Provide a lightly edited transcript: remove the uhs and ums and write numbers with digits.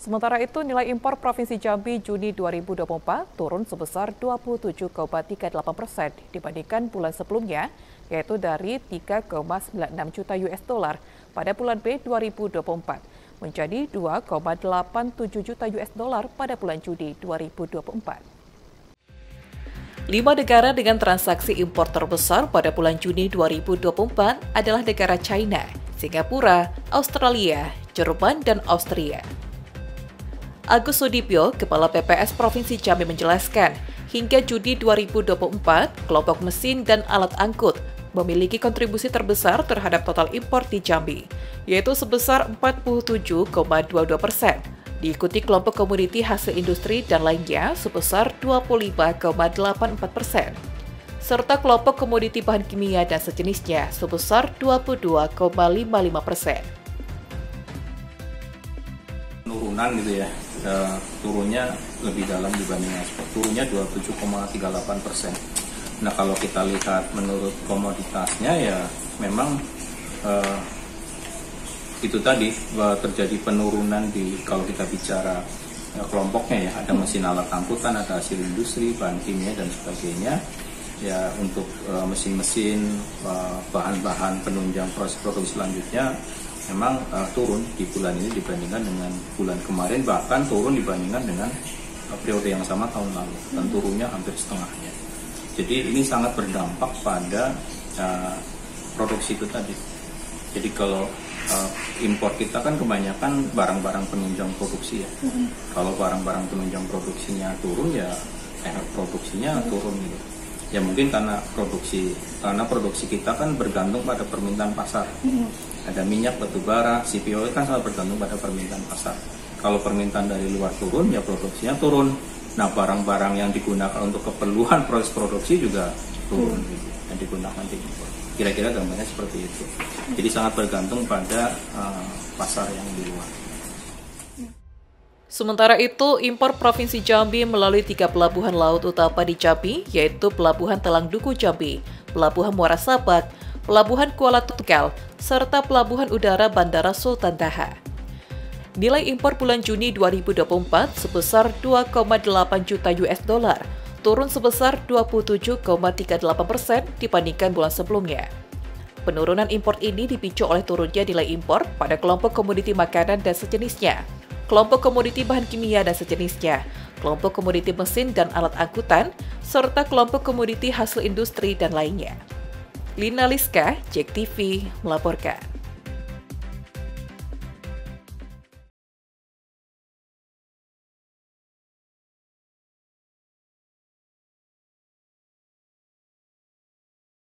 Sementara itu, nilai impor Provinsi Jambi Juni 2024 turun sebesar 27,38% dibandingkan bulan sebelumnya, yaitu dari 3,96 juta US dollar pada bulan B 2024 menjadi 2,87 juta US dollar pada bulan Juni 2024. 5 negara dengan transaksi impor terbesar pada bulan Juni 2024 adalah negara China, Singapura, Australia, Jerman, dan Austria. Agus Sudibyo, Kepala PPS Provinsi Jambi menjelaskan, hingga Juni 2024, kelompok mesin dan alat angkut memiliki kontribusi terbesar terhadap total impor di Jambi, yaitu sebesar 47,22%, diikuti kelompok komoditi hasil industri dan lainnya sebesar 25,84%, serta kelompok komoditi bahan kimia dan sejenisnya sebesar 22,55%. Penurunan gitu ya, turunnya lebih dalam dibanding ekspor, turunnya 27,38%. Nah kalau kita lihat menurut komoditasnya ya memang itu tadi terjadi penurunan kalau kita bicara kelompoknya ya, ada mesin alat angkutan, ada hasil industri, bahan kimia dan sebagainya. Ya untuk mesin-mesin, bahan-bahan penunjang proses produksi selanjutnya memang turun di bulan ini dibandingkan dengan bulan kemarin, bahkan turun dibandingkan dengan periode yang sama tahun lalu, dan turunnya hampir setengahnya. Jadi ini sangat berdampak pada produksi itu tadi. Jadi kalau impor kita kan kebanyakan barang-barang penunjang produksi ya. Kalau barang-barang penunjang produksinya turun ya produksinya turun gitu. Ya mungkin karena produksi kita kan bergantung pada permintaan pasar. Ada minyak, batu bara, CPO kan sangat bergantung pada permintaan pasar. Kalau permintaan dari luar turun ya produksinya turun. Nah barang-barang yang digunakan untuk keperluan proses produksi juga turun gitu, yang digunakan di impor. Kira-kira gambarnya seperti itu. Jadi sangat bergantung pada pasar yang di luar. Sementara itu, impor Provinsi Jambi melalui 3 pelabuhan laut utama di Jambi, yaitu Pelabuhan Telang Duku Jambi, Pelabuhan Muara Sabak, Pelabuhan Kuala Tunggal, serta Pelabuhan Udara Bandara Sultan Taha. Nilai impor bulan Juni 2024 sebesar 2,8 juta US dollar, turun sebesar 27,38% dibandingkan bulan sebelumnya. Penurunan impor ini dipicu oleh turunnya nilai impor pada kelompok komoditi makanan dan sejenisnya, kelompok komoditi bahan kimia dan sejenisnya, kelompok komoditi mesin dan alat angkutan, serta kelompok komoditi hasil industri dan lainnya. Lina Liska, JEK TV, melaporkan.